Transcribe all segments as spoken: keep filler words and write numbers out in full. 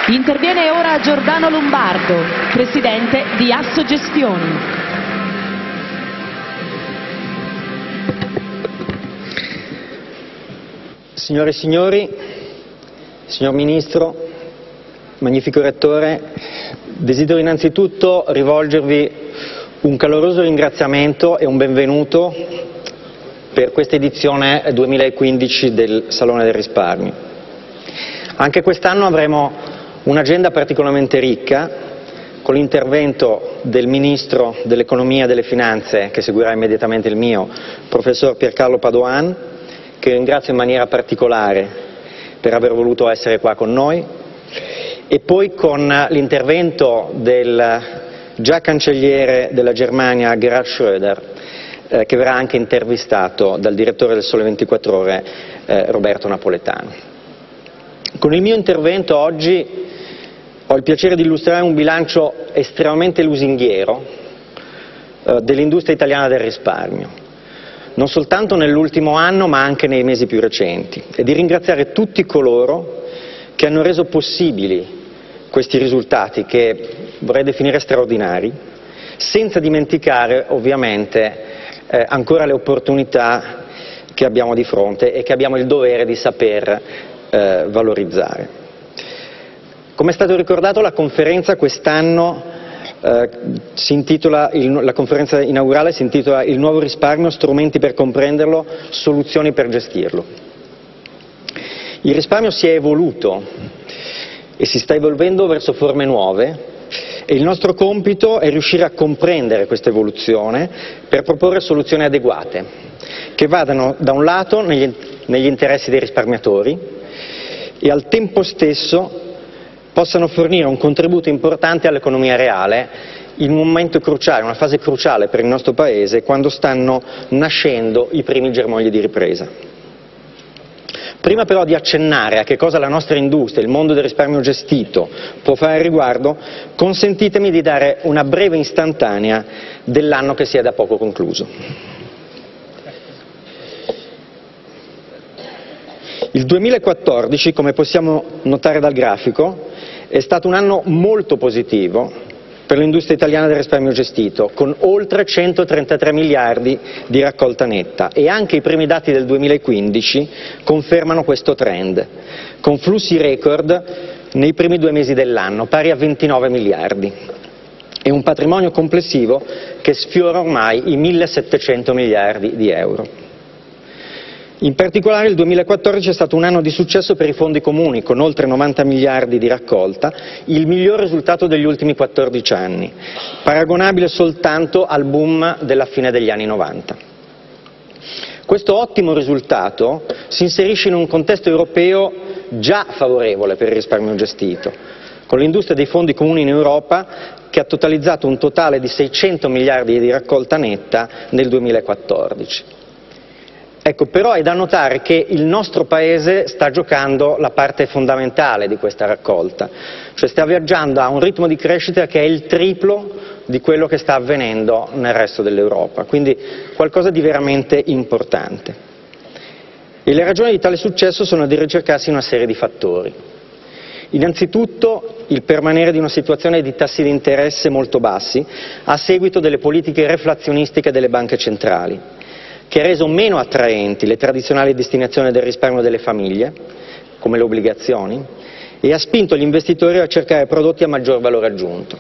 Interviene ora Giordano Lombardo, presidente di Assogestioni. Signore e signori, signor Ministro, magnifico Rettore, desidero innanzitutto rivolgervi un caloroso ringraziamento e un benvenuto per questa edizione duemilaquindici del Salone del Risparmio. Anche quest'anno avremo un'agenda particolarmente ricca, con l'intervento del Ministro dell'Economia e delle Finanze, che seguirà immediatamente il mio, professor Piercarlo Padoan, che ringrazio in maniera particolare per aver voluto essere qua con noi, e poi con l'intervento del già cancelliere della Germania Gerhard Schröder, eh, che verrà anche intervistato dal direttore del Sole ventiquattro Ore eh, Roberto Napoletano. Con il mio intervento oggi ho il piacere di illustrare un bilancio estremamente lusinghiero eh, dell'industria italiana del risparmio, non soltanto nell'ultimo anno ma anche nei mesi più recenti, e di ringraziare tutti coloro che hanno reso possibili questi risultati che vorrei definire straordinari, senza dimenticare ovviamente eh, ancora le opportunità che abbiamo di fronte e che abbiamo il dovere di saper eh, valorizzare. Come è stato ricordato, la conferenza quest'anno eh, si intitola, il, la conferenza inaugurale si intitola Il nuovo risparmio, strumenti per comprenderlo, soluzioni per gestirlo. Il risparmio si è evoluto e si sta evolvendo verso forme nuove e il nostro compito è riuscire a comprendere questa evoluzione per proporre soluzioni adeguate che vadano da un lato negli, negli interessi dei risparmiatori e al tempo stesso possano fornire un contributo importante all'economia reale in un momento cruciale, una fase cruciale per il nostro Paese, quando stanno nascendo i primi germogli di ripresa. Prima però di accennare a che cosa la nostra industria, il mondo del risparmio gestito, può fare al riguardo, consentitemi di dare una breve istantanea dell'anno che si è da poco concluso. Il duemilaquattordici, come possiamo notare dal grafico, è stato un anno molto positivo per l'industria italiana del risparmio gestito, con oltre centotrentatré miliardi di raccolta netta, e anche i primi dati del duemilaquindici confermano questo trend, con flussi record nei primi due mesi dell'anno, pari a ventinove miliardi, e un patrimonio complessivo che sfiora ormai i millesettecento miliardi di euro. In particolare il duemilaquattordici è stato un anno di successo per i fondi comuni, con oltre novanta miliardi di raccolta, il miglior risultato degli ultimi quattordici anni, paragonabile soltanto al boom della fine degli anni novanta. Questo ottimo risultato si inserisce in un contesto europeo già favorevole per il risparmio gestito, con l'industria dei fondi comuni in Europa che ha totalizzato un totale di seicento miliardi di raccolta netta nel duemilaquattordici. Ecco, però è da notare che il nostro Paese sta giocando la parte fondamentale di questa raccolta, cioè sta viaggiando a un ritmo di crescita che è il triplo di quello che sta avvenendo nel resto dell'Europa, quindi qualcosa di veramente importante. E le ragioni di tale successo sono di ricercarsi in una serie di fattori. Innanzitutto il permanere di una situazione di tassi di interesse molto bassi a seguito delle politiche reflazionistiche delle banche centrali, che ha reso meno attraenti le tradizionali destinazioni del risparmio delle famiglie, come le obbligazioni, e ha spinto gli investitori a cercare prodotti a maggior valore aggiunto.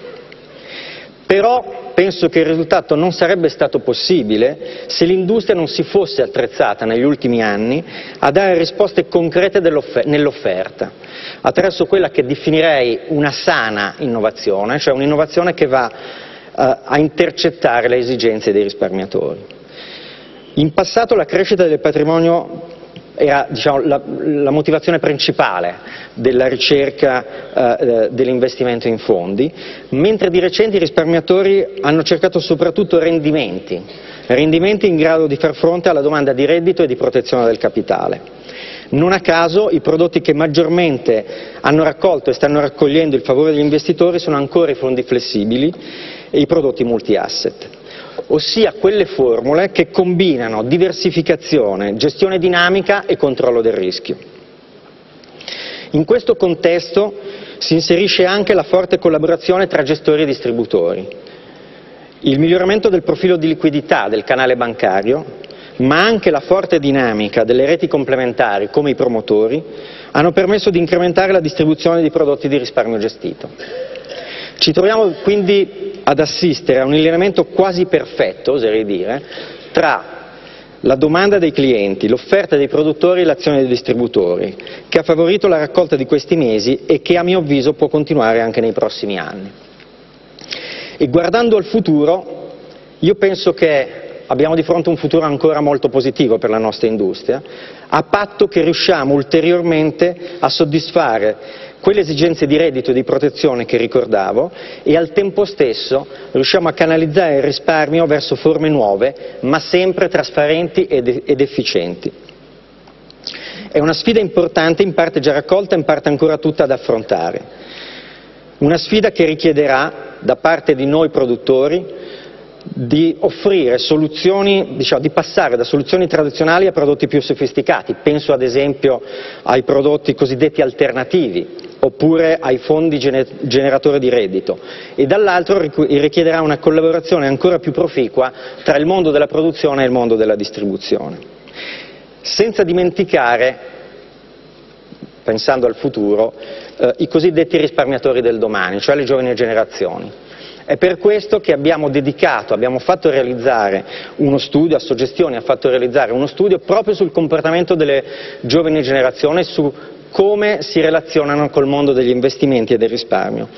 Però penso che il risultato non sarebbe stato possibile se l'industria non si fosse attrezzata negli ultimi anni a dare risposte concrete nell'offerta, attraverso quella che definirei una sana innovazione, cioè un'innovazione che va eh, a intercettare le esigenze dei risparmiatori. In passato la crescita del patrimonio era, diciamo, la, la motivazione principale della ricerca eh, dell'investimento in fondi, mentre di recente i risparmiatori hanno cercato soprattutto rendimenti, rendimenti in grado di far fronte alla domanda di reddito e di protezione del capitale. Non a caso i prodotti che maggiormente hanno raccolto e stanno raccogliendo il favore degli investitori sono ancora i fondi flessibili e i prodotti multi-asset, ossia quelle formule che combinano diversificazione, gestione dinamica e controllo del rischio. In questo contesto si inserisce anche la forte collaborazione tra gestori e distributori, il miglioramento del profilo di liquidità del canale bancario, ma anche la forte dinamica delle reti complementari come i promotori hanno permesso di incrementare la distribuzione di prodotti di risparmio gestito. Ci troviamo quindi ad assistere a un allineamento quasi perfetto, oserei dire, tra la domanda dei clienti, l'offerta dei produttori e l'azione dei distributori, che ha favorito la raccolta di questi mesi e che a mio avviso può continuare anche nei prossimi anni. E guardando al futuro, io penso che abbiamo di fronte un futuro ancora molto positivo per la nostra industria, a patto che riusciamo ulteriormente a soddisfare quelle esigenze di reddito e di protezione che ricordavo e al tempo stesso riusciamo a canalizzare il risparmio verso forme nuove, ma sempre trasparenti ed, ed efficienti. È una sfida importante, in parte già raccolta, in parte ancora tutta da affrontare. Una sfida che richiederà da parte di noi produttori di offrire soluzioni, diciamo, di passare da soluzioni tradizionali a prodotti più sofisticati. Penso ad esempio ai prodotti cosiddetti alternativi oppure ai fondi generatori di reddito, e dall'altro richiederà una collaborazione ancora più proficua tra il mondo della produzione e il mondo della distribuzione. Senza dimenticare, pensando al futuro, eh, i cosiddetti risparmiatori del domani, cioè le giovani generazioni. È per questo che abbiamo dedicato, abbiamo fatto realizzare uno studio, Assogestioni ha fatto realizzare uno studio proprio sul comportamento delle giovani generazioni, su come si relazionano col mondo degli investimenti e del risparmio.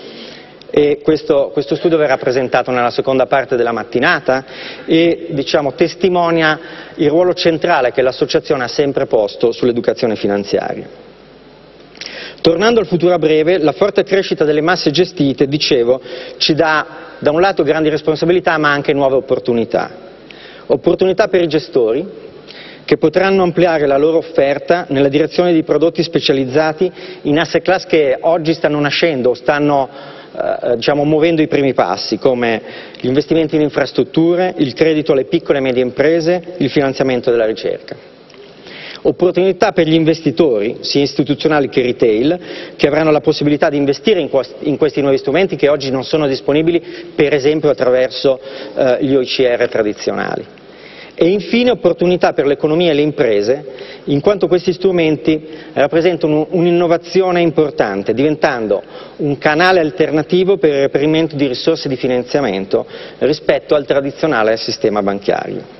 E questo, questo studio verrà presentato nella seconda parte della mattinata e, diciamo, testimonia il ruolo centrale che l'associazione ha sempre posto sull'educazione finanziaria. Tornando al futuro a breve, la forte crescita delle masse gestite, dicevo, ci dà da un lato grandi responsabilità ma anche nuove opportunità. Opportunità per i gestori, che potranno ampliare la loro offerta nella direzione di prodotti specializzati in asset class che oggi stanno nascendo o stanno eh, diciamo, muovendo i primi passi, come gli investimenti in infrastrutture, il credito alle piccole e medie imprese, il finanziamento della ricerca. Opportunità per gli investitori, sia istituzionali che retail, che avranno la possibilità di investire in questi nuovi strumenti che oggi non sono disponibili, per esempio attraverso eh, gli O I C R tradizionali. E infine opportunità per l'economia e le imprese, in quanto questi strumenti rappresentano un'innovazione importante, diventando un canale alternativo per il reperimento di risorse di finanziamento rispetto al tradizionale sistema bancario.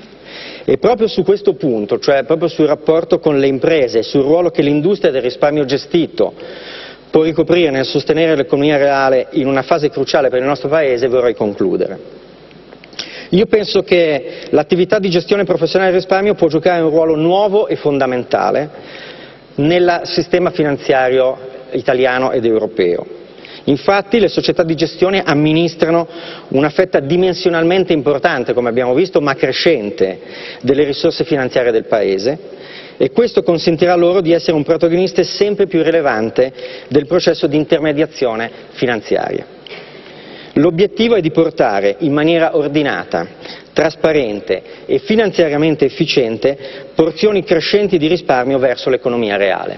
E proprio su questo punto, cioè proprio sul rapporto con le imprese, sul ruolo che l'industria del risparmio gestito può ricoprire nel sostenere l'economia reale in una fase cruciale per il nostro Paese, vorrei concludere. Io penso che l'attività di gestione professionale del risparmio può giocare un ruolo nuovo e fondamentale nel sistema finanziario italiano ed europeo. Infatti le società di gestione amministrano una fetta dimensionalmente importante, come abbiamo visto, ma crescente, delle risorse finanziarie del Paese, e questo consentirà loro di essere un protagonista sempre più rilevante del processo di intermediazione finanziaria. L'obiettivo è di portare in maniera ordinata, trasparente e finanziariamente efficiente porzioni crescenti di risparmio verso l'economia reale.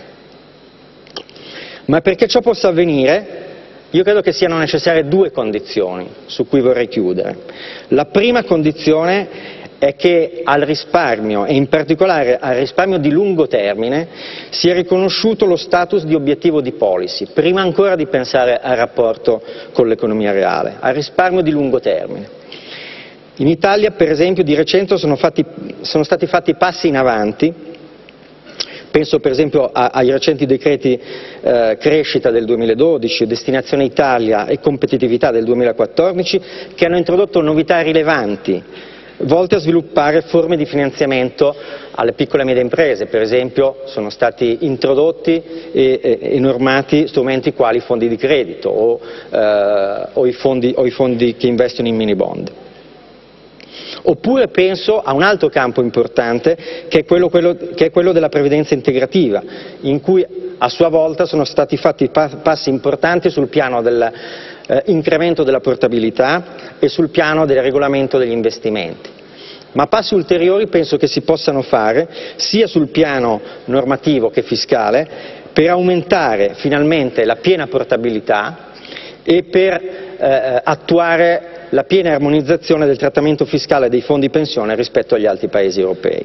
Ma perché ciò possa avvenire, io credo che siano necessarie due condizioni su cui vorrei chiudere. La prima condizione è che al risparmio, e in particolare al risparmio di lungo termine, sia riconosciuto lo status di obiettivo di policy, prima ancora di pensare al rapporto con l'economia reale, al risparmio di lungo termine. In Italia, per esempio, di recente sono, fatti, sono stati fatti passi in avanti. Penso per esempio a, ai recenti decreti eh, crescita del duemiladodici, destinazione Italia e competitività del duemilaquattordici, che hanno introdotto novità rilevanti volte a sviluppare forme di finanziamento alle piccole e medie imprese. Per esempio sono stati introdotti e, e, e normati strumenti quali i fondi di credito o, eh, o, i fondi, o i fondi che investono in mini bond. Oppure penso a un altro campo importante che è quello, quello, che è quello della previdenza integrativa, in cui a sua volta sono stati fatti passi importanti sul piano dell'incremento della portabilità e sul piano del regolamento degli investimenti. Ma passi ulteriori penso che si possano fare sia sul piano normativo che fiscale per aumentare finalmente la piena portabilità e per eh, attuare la piena armonizzazione del trattamento fiscale dei fondi pensione rispetto agli altri paesi europei.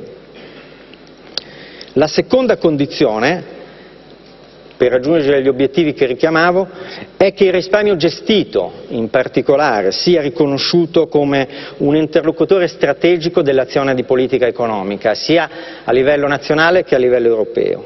La seconda condizione per raggiungere gli obiettivi che richiamavo è che il risparmio gestito, in particolare, sia riconosciuto come un interlocutore strategico dell'azione di politica economica, sia a livello nazionale che a livello europeo.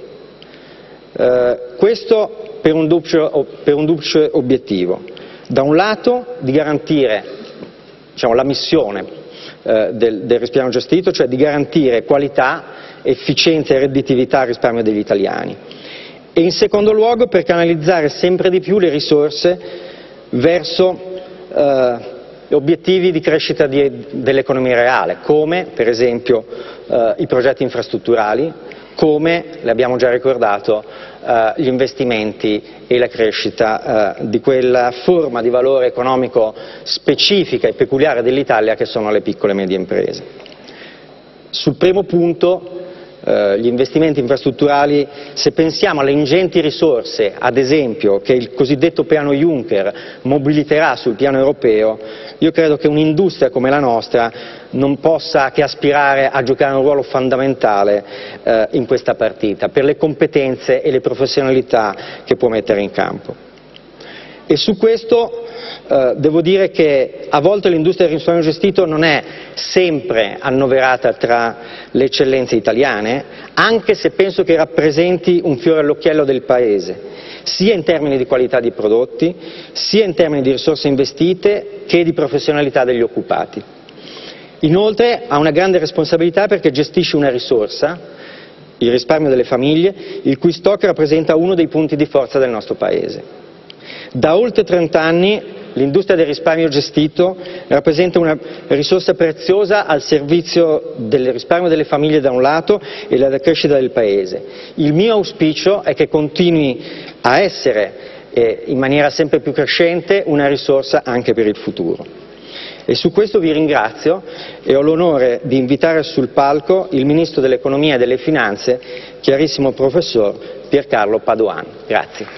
Eh, questo per un duplice, per un duplice obiettivo. Da un lato di garantire, diciamo, la missione eh, del, del risparmio gestito, cioè di garantire qualità, efficienza e redditività al risparmio degli italiani. E in secondo luogo per canalizzare sempre di più le risorse verso eh, obiettivi di crescita dell'economia reale, come per esempio eh, i progetti infrastrutturali, come, le abbiamo già ricordato, eh, gli investimenti e la crescita eh, di quella forma di valore economico specifica e peculiare dell'Italia che sono le piccole e medie imprese. Sul primo punto, Uh, gli investimenti infrastrutturali, se pensiamo alle ingenti risorse, ad esempio, che il cosiddetto piano Juncker mobiliterà sul piano europeo, io credo che un'industria come la nostra non possa che aspirare a giocare un ruolo fondamentale uh, in questa partita, per le competenze e le professionalità che può mettere in campo. E su questo eh, devo dire che a volte l'industria del risparmio gestito non è sempre annoverata tra le eccellenze italiane, anche se penso che rappresenti un fiore all'occhiello del Paese, sia in termini di qualità di prodotti, sia in termini di risorse investite che di professionalità degli occupati. Inoltre ha una grande responsabilità perché gestisce una risorsa, il risparmio delle famiglie, il cui stock rappresenta uno dei punti di forza del nostro Paese. Da oltre trent'anni l'industria del risparmio gestito rappresenta una risorsa preziosa al servizio del risparmio delle famiglie da un lato e della crescita del Paese. Il mio auspicio è che continui a essere eh, in maniera sempre più crescente una risorsa anche per il futuro. E su questo vi ringrazio e ho l'onore di invitare sul palco il Ministro dell'Economia e delle Finanze, chiarissimo professor Piercarlo Padoan. Grazie.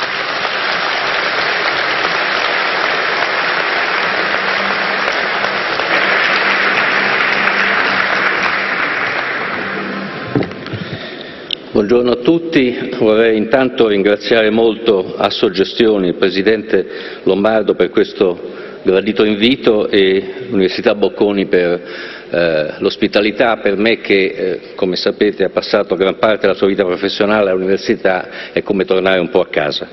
Buongiorno a tutti, vorrei intanto ringraziare molto Assogestioni, il Presidente Lombardo per questo gradito invito e l'Università Bocconi per eh, l'ospitalità. Per me che, eh, come sapete, ha passato gran parte della sua vita professionale all'università, è come tornare un po' a casa.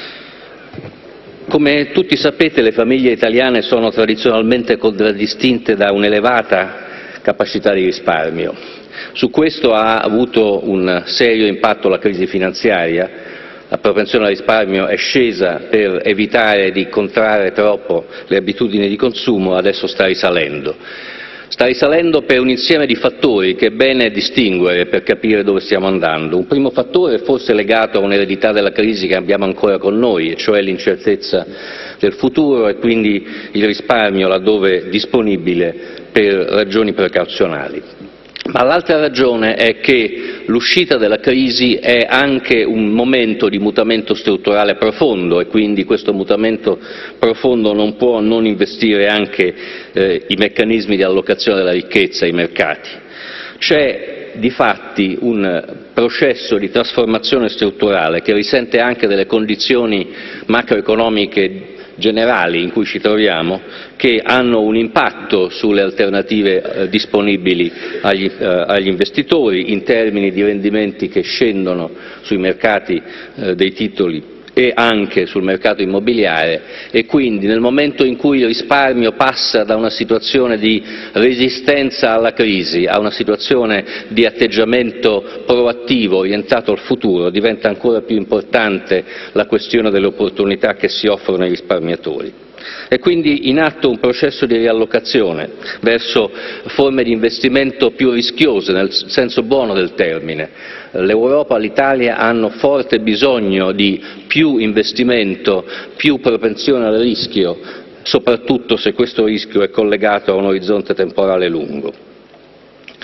Come tutti sapete, le famiglie italiane sono tradizionalmente contraddistinte da un'elevata capacità di risparmio. Su questo ha avuto un serio impatto la crisi finanziaria, la propensione al risparmio è scesa per evitare di contrarre troppo le abitudini di consumo, adesso sta risalendo. Sta risalendo per un insieme di fattori che è bene distinguere per capire dove stiamo andando. Un primo fattore è forse legato a un'eredità della crisi che abbiamo ancora con noi, e cioè l'incertezza del futuro e quindi il risparmio laddove disponibile per ragioni precauzionali. Ma l'altra ragione è che l'uscita dalla crisi è anche un momento di mutamento strutturale profondo e quindi questo mutamento profondo non può non investire anche eh, i meccanismi di allocazione della ricchezza, i mercati. C'è difatti un processo di trasformazione strutturale che risente anche delle condizioni macroeconomiche generali in cui ci troviamo, che hanno un impatto sulle alternative eh, disponibili agli, eh, agli investitori in termini di rendimenti che scendono sui mercati eh, dei titoli e anche sul mercato immobiliare, e quindi nel momento in cui il risparmio passa da una situazione di resistenza alla crisi a una situazione di atteggiamento proattivo orientato al futuro, diventa ancora più importante la questione delle opportunità che si offrono ai risparmiatori. È quindi in atto un processo di riallocazione verso forme di investimento più rischiose, nel senso buono del termine. L'Europa e l'Italia hanno forte bisogno di più investimento, più propensione al rischio, soprattutto se questo rischio è collegato a un orizzonte temporale lungo.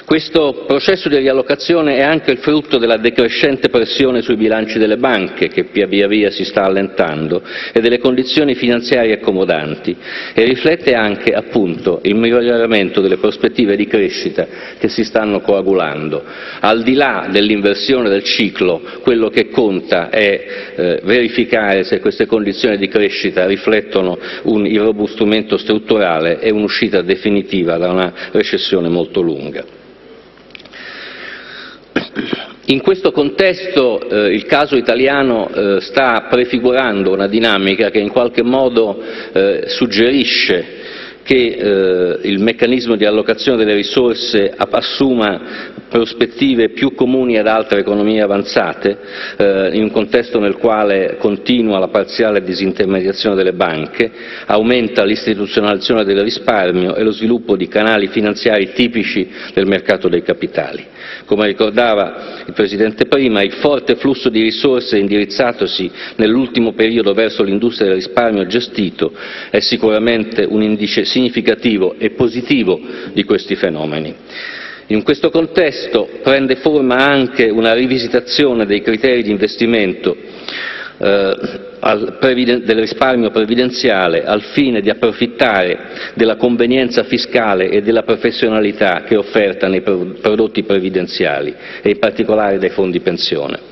Questo processo di riallocazione è anche il frutto della decrescente pressione sui bilanci delle banche, che via via si sta allentando, e delle condizioni finanziarie accomodanti, e riflette anche, appunto, il miglioramento delle prospettive di crescita che si stanno coagulando. Al di là dell'inversione del ciclo, quello che conta è eh, verificare se queste condizioni di crescita riflettono un irrobustimento strutturale e un'uscita definitiva da una recessione molto lunga. In questo contesto eh, il caso italiano eh, sta prefigurando una dinamica che in qualche modo eh, suggerisce che eh, il meccanismo di allocazione delle risorse assuma prospettive più comuni ad altre economie avanzate, eh, in un contesto nel quale continua la parziale disintermediazione delle banche, aumenta l'istituzionalizzazione del risparmio e lo sviluppo di canali finanziari tipici del mercato dei capitali. Come ricordava il Presidente prima, il forte flusso di risorse indirizzatosi nell'ultimo periodo verso l'industria del risparmio gestito è sicuramente un indice significativo e positivo di questi fenomeni. In questo contesto prende forma anche una rivisitazione dei criteri di investimento eh, al del risparmio previdenziale al fine di approfittare della convenienza fiscale e della professionalità che è offerta nei prodotti previdenziali e in particolare dai fondi pensione.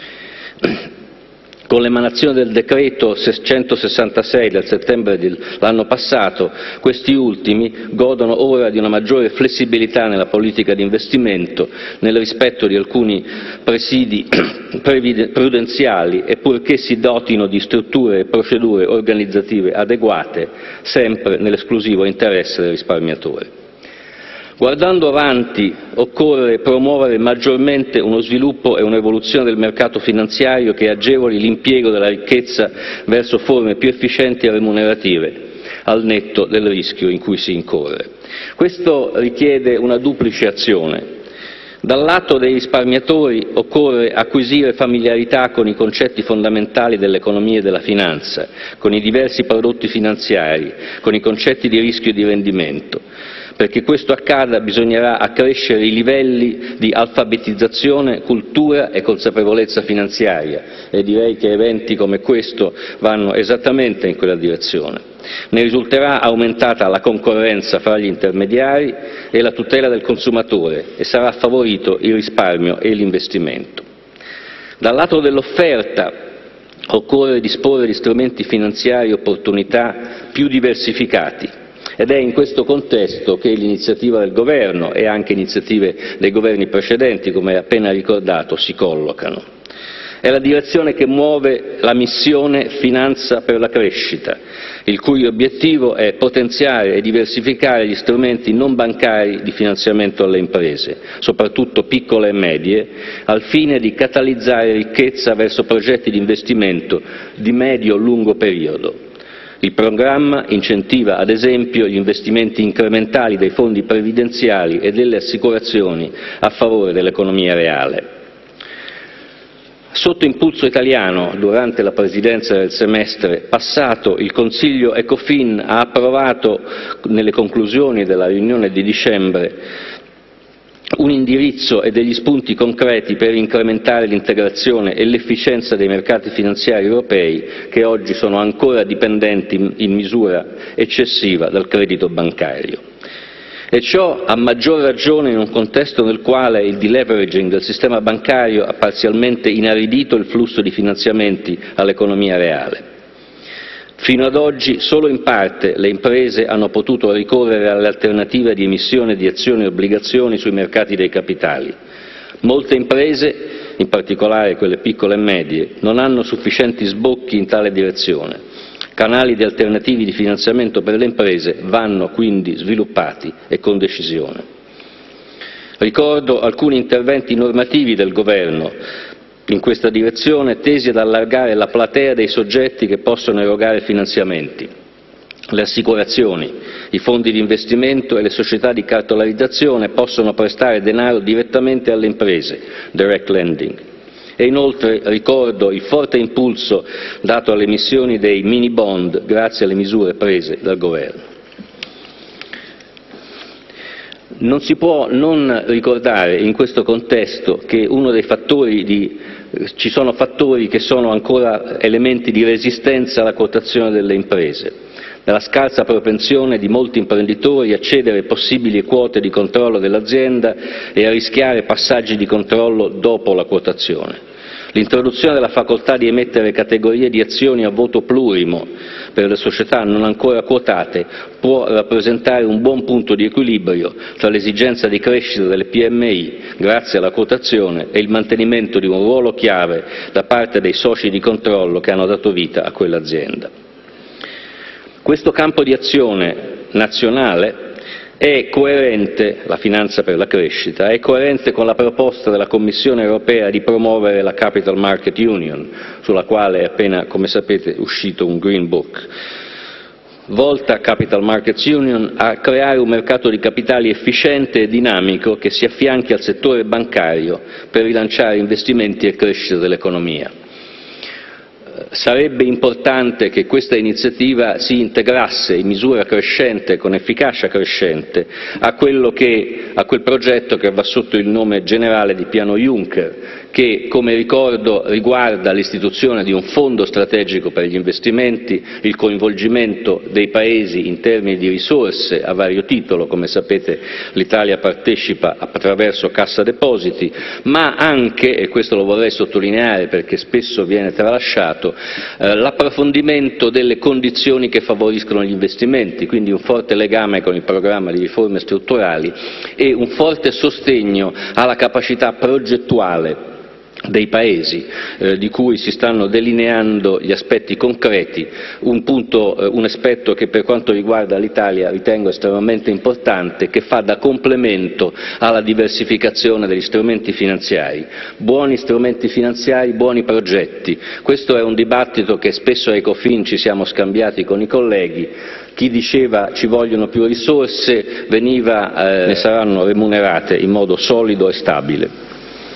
Con l'emanazione del decreto centosessantasei del settembre dell'anno passato, questi ultimi godono ora di una maggiore flessibilità nella politica di investimento, nel rispetto di alcuni presidi prudenziali e purché si dotino di strutture e procedure organizzative adeguate, sempre nell'esclusivo interesse del risparmiatore. Guardando avanti, occorre promuovere maggiormente uno sviluppo e un'evoluzione del mercato finanziario che agevoli l'impiego della ricchezza verso forme più efficienti e remunerative, al netto del rischio in cui si incorre. Questo richiede una duplice azione. Dal lato dei risparmiatori occorre acquisire familiarità con i concetti fondamentali dell'economia e della finanza, con i diversi prodotti finanziari, con i concetti di rischio e di rendimento. Perché questo accada bisognerà accrescere i livelli di alfabetizzazione, cultura e consapevolezza finanziaria e direi che eventi come questo vanno esattamente in quella direzione. Ne risulterà aumentata la concorrenza fra gli intermediari e la tutela del consumatore e sarà favorito il risparmio e l'investimento. Dal lato dell'offerta occorre disporre di strumenti finanziari e opportunità più diversificati. Ed è in questo contesto che l'iniziativa del Governo e anche iniziative dei governi precedenti, come appena ricordato, si collocano. È la direzione che muove la missione Finanza per la crescita, il cui obiettivo è potenziare e diversificare gli strumenti non bancari di finanziamento alle imprese, soprattutto piccole e medie, al fine di catalizzare ricchezza verso progetti di investimento di medio-lungo periodo. Il programma incentiva, ad esempio, gli investimenti incrementali dei fondi previdenziali e delle assicurazioni a favore dell'economia reale. Sotto impulso italiano, durante la presidenza del semestre passato, il Consiglio Ecofin ha approvato, nelle conclusioni della riunione di dicembre, un indirizzo e degli spunti concreti per incrementare l'integrazione e l'efficienza dei mercati finanziari europei che oggi sono ancora dipendenti in misura eccessiva dal credito bancario. E ciò a maggior ragione in un contesto nel quale il deleveraging del sistema bancario ha parzialmente inaridito il flusso di finanziamenti all'economia reale. Fino ad oggi solo in parte le imprese hanno potuto ricorrere alle alternative di emissione di azioni e obbligazioni sui mercati dei capitali. Molte imprese, in particolare quelle piccole e medie, non hanno sufficienti sbocchi in tale direzione. Canali di alternativi di finanziamento per le imprese vanno quindi sviluppati e con decisione. Ricordo alcuni interventi normativi del Governo in questa direzione, tesi ad allargare la platea dei soggetti che possono erogare finanziamenti. Le assicurazioni, i fondi di investimento e le società di cartolarizzazione possono prestare denaro direttamente alle imprese, direct lending. E inoltre ricordo il forte impulso dato alle emissioni dei mini bond grazie alle misure prese dal Governo. Non si può non ricordare in questo contesto che uno dei fattori di, ci sono fattori che sono ancora elementi di resistenza alla quotazione delle imprese. Dalla scarsa propensione di molti imprenditori a cedere possibili quote di controllo dell'azienda e a rischiare passaggi di controllo dopo la quotazione. L'introduzione della facoltà di emettere categorie di azioni a voto plurimo per le società non ancora quotate può rappresentare un buon punto di equilibrio tra l'esigenza di crescita delle P M I grazie alla quotazione e il mantenimento di un ruolo chiave da parte dei soci di controllo che hanno dato vita a quell'azienda. Questo campo di azione nazionale è coerente, la finanza per la crescita, è coerente con la proposta della Commissione europea di promuovere la Capital Market Union, sulla quale è appena, come sapete, uscito un Green Book, volta Capital Markets Union a creare un mercato di capitali efficiente e dinamico che si affianchi al settore bancario per rilanciare investimenti e crescita dell'economia. Sarebbe importante che questa iniziativa si integrasse in misura crescente, con efficacia crescente, a, quello che, a quel progetto che va sotto il nome generale di Piano Juncker, che, come ricordo, riguarda l'istituzione di un fondo strategico per gli investimenti, il coinvolgimento dei Paesi in termini di risorse a vario titolo, come sapete l'Italia partecipa attraverso Cassa Depositi, ma anche, e questo lo vorrei sottolineare perché spesso viene tralasciato, eh, l'approfondimento delle condizioni che favoriscono gli investimenti, quindi un forte legame con il programma di riforme strutturali e un forte sostegno alla capacità progettuale dei Paesi eh, di cui si stanno delineando gli aspetti concreti, un, punto, eh, un aspetto che per quanto riguarda l'Italia ritengo estremamente importante, che fa da complemento alla diversificazione degli strumenti finanziari. Buoni strumenti finanziari, buoni progetti. Questo è un dibattito che spesso a Ecofin ci siamo scambiati con i colleghi. Chi diceva ci vogliono più risorse veniva, eh, ne saranno remunerate in modo solido e stabile.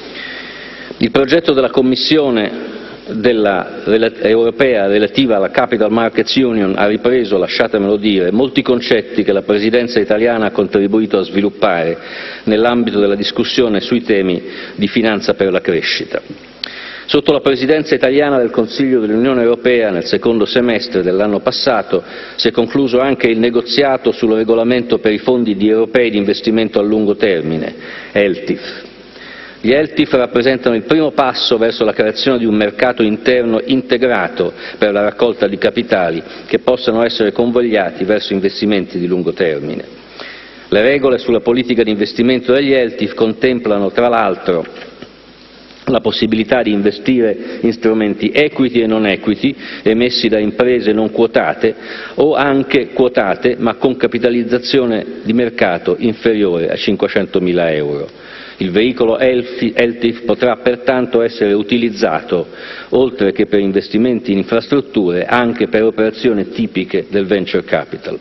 Il progetto della Commissione della, europea relativa alla Capital Markets Union ha ripreso, lasciatemelo dire, molti concetti che la Presidenza italiana ha contribuito a sviluppare nell'ambito della discussione sui temi di finanza per la crescita. Sotto la Presidenza italiana del Consiglio dell'Unione Europea, nel secondo semestre dell'anno passato, si è concluso anche il negoziato sul regolamento per i fondi europei di investimento a lungo termine, E L T I F. Gli E L T I F rappresentano il primo passo verso la creazione di un mercato interno integrato per la raccolta di capitali che possano essere convogliati verso investimenti di lungo termine. Le regole sulla politica di investimento degli E L T I F contemplano, tra l'altro, la possibilità di investire in strumenti equity e non equity emessi da imprese non quotate o anche quotate ma con capitalizzazione di mercato inferiore a cinquecentomila euro. Il veicolo E L T I F potrà pertanto essere utilizzato, oltre che per investimenti in infrastrutture, anche per operazioni tipiche del venture capital.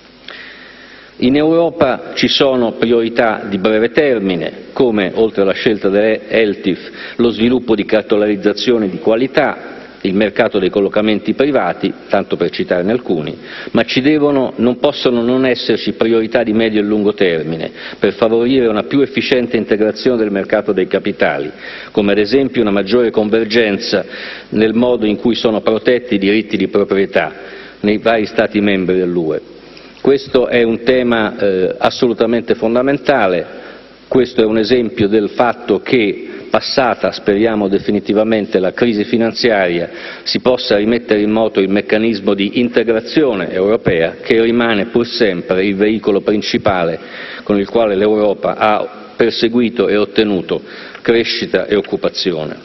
In Europa ci sono priorità di breve termine, come, oltre alla scelta delle E L T I F, lo sviluppo di cartolarizzazione di qualità, il mercato dei collocamenti privati, tanto per citarne alcuni, ma ci devono, non possono non esserci priorità di medio e lungo termine per favorire una più efficiente integrazione del mercato dei capitali, come ad esempio una maggiore convergenza nel modo in cui sono protetti i diritti di proprietà nei vari Stati membri dell'U E. Questo è un tema eh, assolutamente fondamentale, questo è un esempio del fatto che, passata, speriamo definitivamente, la crisi finanziaria, si possa rimettere in moto il meccanismo di integrazione europea che rimane pur sempre il veicolo principale con il quale l'Europa ha perseguito e ottenuto crescita e occupazione.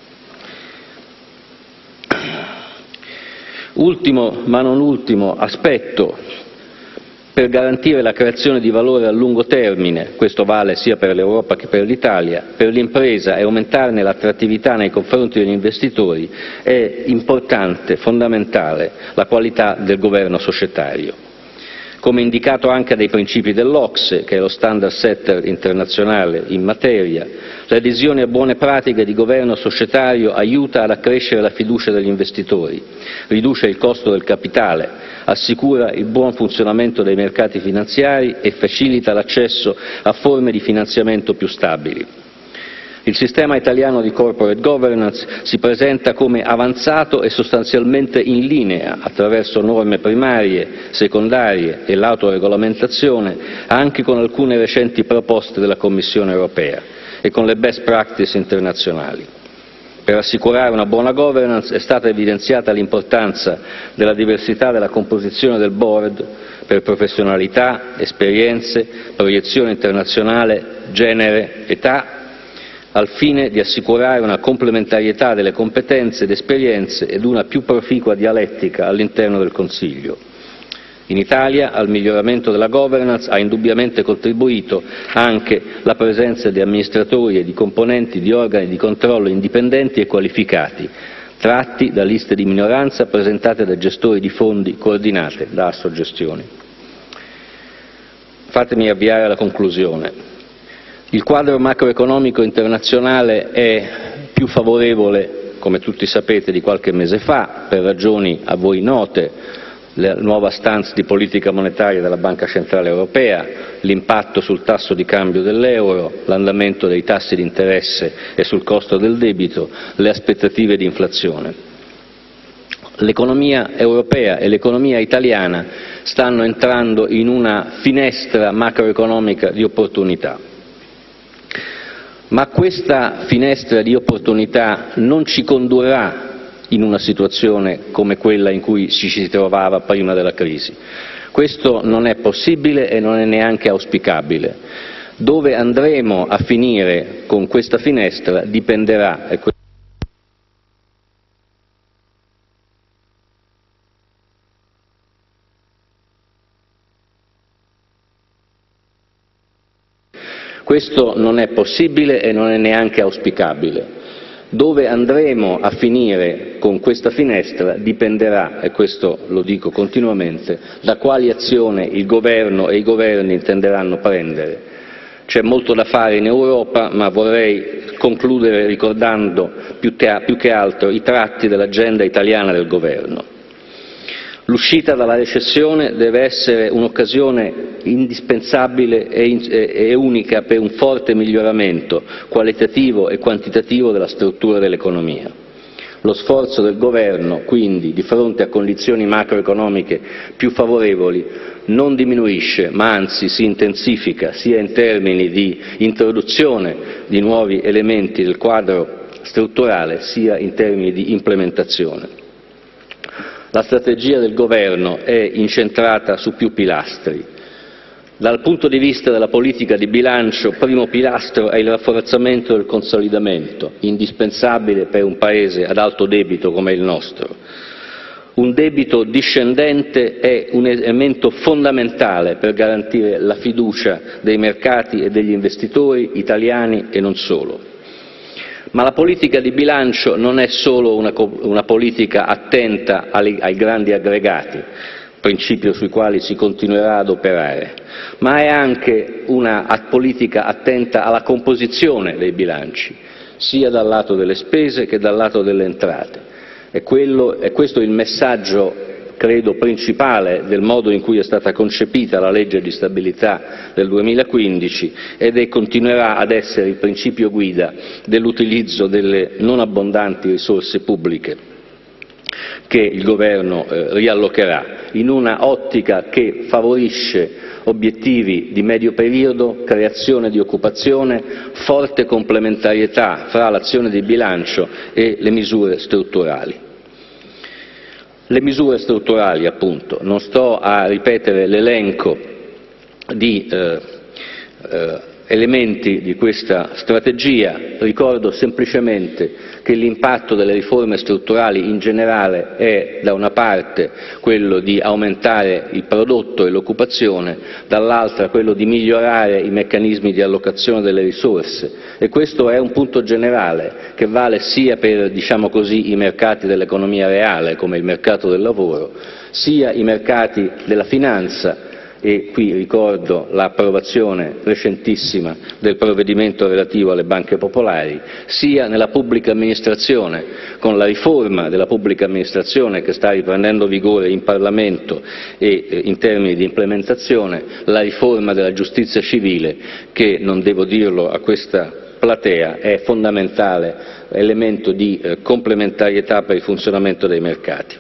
Ultimo, ma non ultimo, aspetto per garantire la creazione di valore a lungo termine, questo vale sia per l'Europa che per l'Italia, per l'impresa e aumentarne l'attrattività nei confronti degli investitori, è importante, fondamentale, la qualità del governo societario. come indicato anche dai principi dell'O C S E, che è lo standard setter internazionale in materia. L'adesione a buone pratiche di governo societario aiuta ad accrescere la fiducia degli investitori, riduce il costo del capitale, assicura il buon funzionamento dei mercati finanziari e facilita l'accesso a forme di finanziamento più stabili. Il sistema italiano di corporate governance si presenta come avanzato e sostanzialmente in linea, attraverso norme primarie, secondarie e l'autoregolamentazione, anche con alcune recenti proposte della Commissione europea e con le best practice internazionali. Per assicurare una buona governance è stata evidenziata l'importanza della diversità della composizione del board per professionalità, esperienze, proiezione internazionale, genere, età, al fine di assicurare una complementarietà delle competenze ed esperienze ed una più proficua dialettica all'interno del Consiglio. In Italia al miglioramento della governance ha indubbiamente contribuito anche la presenza di amministratori e di componenti di organi di controllo indipendenti e qualificati, tratti da liste di minoranza presentate da gestori di fondi coordinate da Assogestioni. Fatemi avviare alla conclusione. Il quadro macroeconomico internazionale è più favorevole, come tutti sapete, di qualche mese fa, per ragioni a voi note, la nuova stance di politica monetaria della Banca Centrale Europea, l'impatto sul tasso di cambio dell'euro, l'andamento dei tassi di interesse e sul costo del debito, le aspettative di inflazione. L'economia europea e l'economia italiana stanno entrando in una finestra macroeconomica di opportunità. Ma questa finestra di opportunità non ci condurrà in una situazione come quella in cui ci si trovava prima della crisi. Questo non è possibile e non è neanche auspicabile. Dove andremo a finire con questa finestra dipenderà. Questo non è possibile e non è neanche auspicabile. Dove andremo a finire con questa finestra dipenderà, e questo lo dico continuamente, da quali azioni il Governo e i governi intenderanno prendere. C'è molto da fare in Europa, ma vorrei concludere ricordando più che altro i tratti dell'agenda italiana del Governo. L'uscita dalla recessione deve essere un'occasione indispensabile e unica per un forte miglioramento qualitativo e quantitativo della struttura dell'economia. Lo sforzo del Governo, quindi, di fronte a condizioni macroeconomiche più favorevoli, non diminuisce, ma anzi si intensifica, sia in termini di introduzione di nuovi elementi del quadro strutturale, sia in termini di implementazione. La strategia del Governo è incentrata su più pilastri. Dal punto di vista della politica di bilancio, primo pilastro è il rafforzamento del consolidamento, indispensabile per un Paese ad alto debito come il nostro. Un debito discendente è un elemento fondamentale per garantire la fiducia dei mercati e degli investitori italiani e non solo. Ma la politica di bilancio non è solo una, una politica attenta ai, ai grandi aggregati, principio sui quali si continuerà ad operare, ma è anche una politica attenta alla composizione dei bilanci, sia dal lato delle spese che dal lato delle entrate. È, quello, è questo il messaggio, credo, principale del modo in cui è stata concepita la legge di stabilità del duemilaquindici ed è, continuerà ad essere il principio guida dell'utilizzo delle non abbondanti risorse pubbliche che il Governo eh, riallocherà in una ottica che favorisce obiettivi di medio periodo, creazione di occupazione, forte complementarietà fra l'azione di bilancio e le misure strutturali. Le misure strutturali, appunto, non sto a ripetere l'elenco di eh, eh, elementi di questa strategia, ricordo semplicemente che l'impatto delle riforme strutturali in generale è da una parte quello di aumentare il prodotto e l'occupazione, dall'altra quello di migliorare i meccanismi di allocazione delle risorse, e questo è un punto generale che vale sia per, diciamo così, i mercati dell'economia reale come il mercato del lavoro, sia i mercati della finanza e qui ricordo l'approvazione recentissima del provvedimento relativo alle banche popolari, sia nella pubblica amministrazione, con la riforma della pubblica amministrazione che sta riprendendo vigore in Parlamento e eh, in termini di implementazione, la riforma della giustizia civile che, non devo dirlo a questa platea, è fondamentale elemento di eh, complementarietà per il funzionamento dei mercati.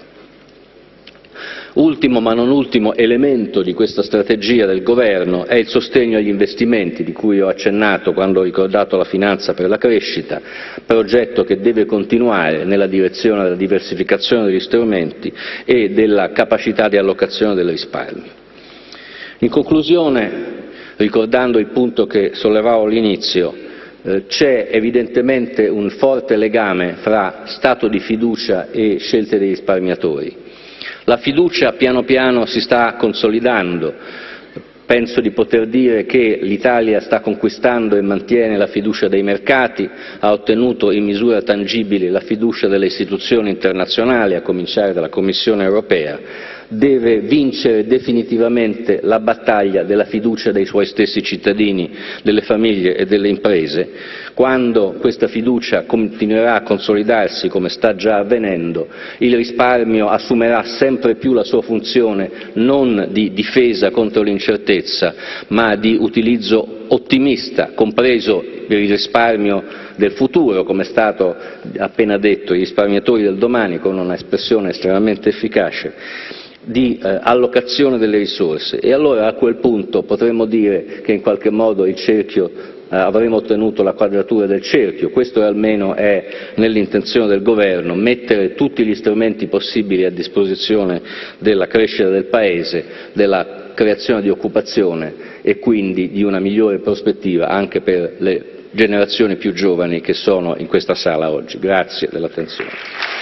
Ultimo ma non ultimo elemento di questa strategia del Governo è il sostegno agli investimenti, di cui ho accennato quando ho ricordato la finanza per la crescita, progetto che deve continuare nella direzione della diversificazione degli strumenti e della capacità di allocazione del risparmio. In conclusione, ricordando il punto che sollevavo all'inizio, eh, c'è evidentemente un forte legame fra stato di fiducia e scelte dei risparmiatori. La fiducia piano piano si sta consolidando, penso di poter dire che l'Italia sta conquistando e mantiene la fiducia dei mercati, ha ottenuto in misura tangibile la fiducia delle istituzioni internazionali, a cominciare dalla Commissione europea, deve vincere definitivamente la battaglia della fiducia dei suoi stessi cittadini, delle famiglie e delle imprese. Quando questa fiducia continuerà a consolidarsi, come sta già avvenendo, il risparmio assumerà sempre più la sua funzione non di difesa contro l'incertezza, ma di utilizzo ottimista, compreso il risparmio del futuro, come è stato appena detto, i risparmiatori del domani, con un'espressione estremamente efficace, di eh, allocazione delle risorse, e allora a quel punto potremmo dire che in qualche modo il cerchio eh, avremo ottenuto la quadratura del cerchio. Questo almeno è nell'intenzione del Governo, mettere tutti gli strumenti possibili a disposizione della crescita del Paese, della creazione di occupazione e quindi di una migliore prospettiva anche per le generazioni più giovani che sono in questa sala oggi. Grazie dell'attenzione.